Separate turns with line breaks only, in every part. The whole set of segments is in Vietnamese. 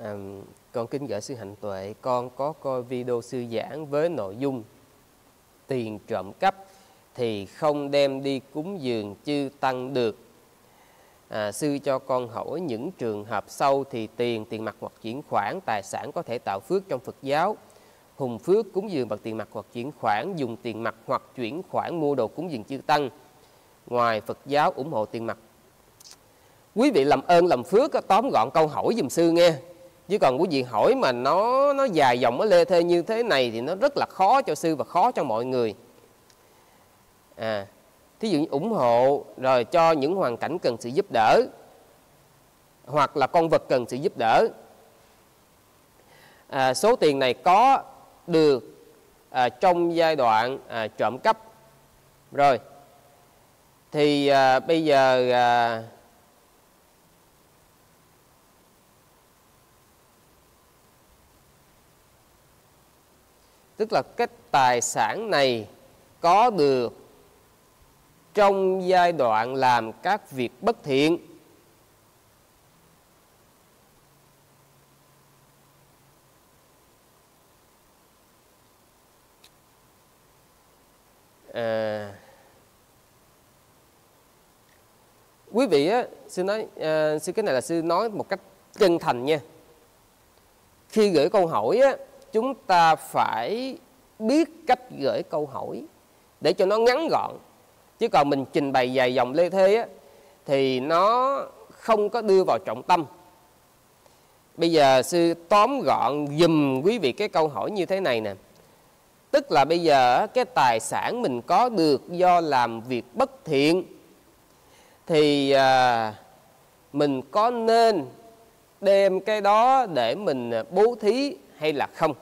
Con kính gửi sư Hạnh Tuệ, con có coi video sư giảng với nội dung tiền trộm cắp thì không đem đi cúng dường chư tăng được. Sư cho con hỏi những trường hợp sau thì tiền mặt hoặc chuyển khoản, tài sản có thể tạo phước trong Phật giáo. Hùng phước cúng dường bằng tiền mặt hoặc chuyển khoản, dùng tiền mặt hoặc chuyển khoản mua đồ cúng dường chư tăng. Ngoài Phật giáo ủng hộ tiền mặt. Quý vị làm ơn làm phước tóm gọn câu hỏi giùm sư nghe. Chứ còn quý vị hỏi mà nó dài dòng, nó lê thê như thế này thì nó rất là khó cho sư và khó cho mọi người. Thí dụ như ủng hộ rồi cho những hoàn cảnh cần sự giúp đỡ, hoặc là con vật cần sự giúp đỡ. Số tiền này có được trong giai đoạn trộm cắp. Rồi thì bây giờ tức là cái tài sản này có được trong giai đoạn làm các việc bất thiện. Quý vị á, sư nói sư cái này là sư nói một cách chân thành nha. Khi gửi câu hỏi á, chúng ta phải biết cách gửi câu hỏi để cho nó ngắn gọn. Chứ còn mình trình bày dài dòng lê thê á, thì nó không có đưa vào trọng tâm. Bây giờ sư tóm gọn giùm quý vị cái câu hỏi như thế này nè. Tức là bây giờ cái tài sản mình có được do làm việc bất thiện thì mình có nên đem cái đó để mình bố thí hay là không?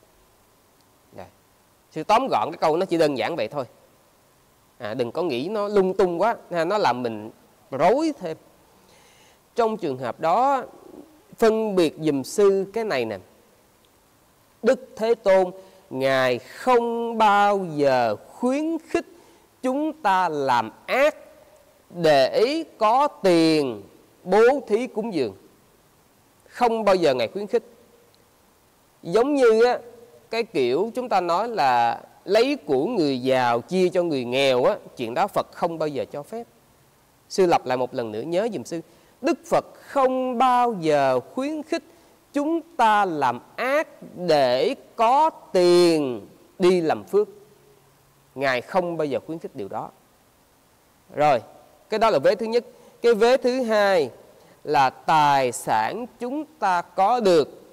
Sư tóm gọn cái câu nó chỉ đơn giản vậy thôi. Đừng có nghĩ nó lung tung quá, nó làm mình rối thêm. Trong trường hợp đó, phân biệt giùm sư cái này nè. Đức Thế Tôn, Ngài không bao giờ khuyến khích chúng ta làm ác để có tiền bố thí cúng dường. Không bao giờ Ngài khuyến khích. Giống như á, cái kiểu chúng ta nói là lấy của người giàu chia cho người nghèo á, chuyện đó Phật không bao giờ cho phép. Sư lặp lại một lần nữa nhớ giùm sư. Đức Phật không bao giờ khuyến khích chúng ta làm ác để có tiền đi làm phước. Ngài không bao giờ khuyến khích điều đó. Rồi, cái đó là vế thứ nhất. Cái vế thứ hai là tài sản chúng ta có được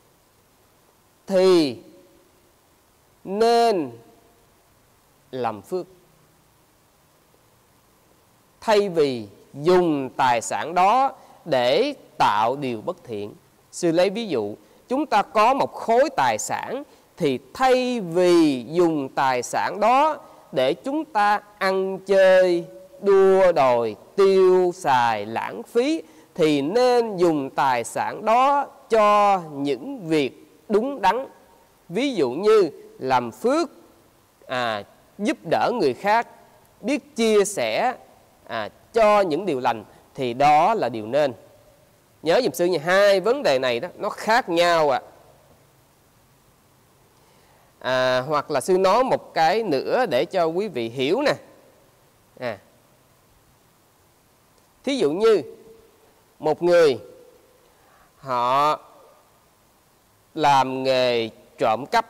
thì nên làm phước. Thay vì dùng tài sản đó để tạo điều bất thiện. Sư lấy ví dụ, chúng ta có một khối tài sản thì thay vì dùng tài sản đó để chúng ta ăn chơi, đua đòi, tiêu xài, lãng phí, thì nên dùng tài sản đó cho những việc đúng đắn. Ví dụ như làm phước, giúp đỡ người khác, biết chia sẻ cho những điều lành, thì đó là điều nên. Nhớ giùm sư nha, hai vấn đề này đó nó khác nhau hoặc là sư nói một cái nữa để cho quý vị hiểu nè. Thí dụ như một người họ làm nghề trộm cắp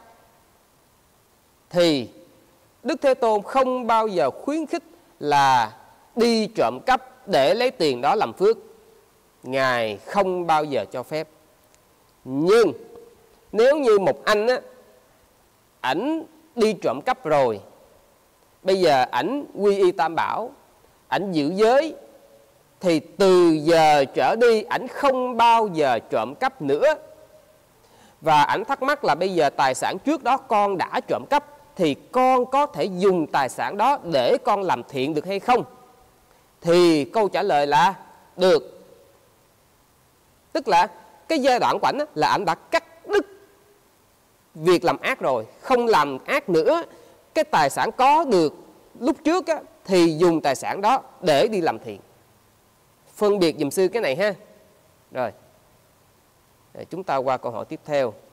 thì Đức Thế Tôn không bao giờ khuyến khích là đi trộm cắp để lấy tiền đó làm phước. Ngài không bao giờ cho phép. Nhưng nếu như một anh á, ảnh đi trộm cắp rồi, bây giờ ảnh quy y Tam Bảo, ảnh giữ giới, thì từ giờ trở đi ảnh không bao giờ trộm cắp nữa. Và ảnh thắc mắc là bây giờ tài sản trước đó con đã trộm cắp thì con có thể dùng tài sản đó để con làm thiện được hay không? Thì câu trả lời là được. Tức là cái giai đoạn của ảnh là ảnh đã cắt đứt việc làm ác rồi, không làm ác nữa. Cái tài sản có được lúc trước á, thì dùng tài sản đó để đi làm thiện. Phân biệt giùm sư cái này ha. Rồi Chúng ta qua câu hỏi tiếp theo.